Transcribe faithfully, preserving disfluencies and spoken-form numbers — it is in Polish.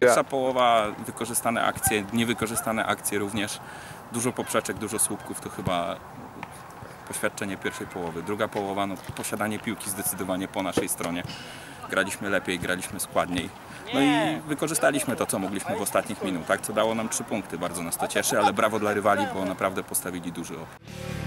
Pierwsza połowa, wykorzystane akcje, niewykorzystane akcje również. Dużo poprzeczek, dużo słupków, to chyba poświadczenie pierwszej połowy. Druga połowa, no, posiadanie piłki zdecydowanie po naszej stronie. Graliśmy lepiej, graliśmy składniej. No i wykorzystaliśmy to, co mogliśmy w ostatnich minutach, co dało nam trzy punkty. Bardzo nas to cieszy, ale brawo dla rywali, bo naprawdę postawili duży opór.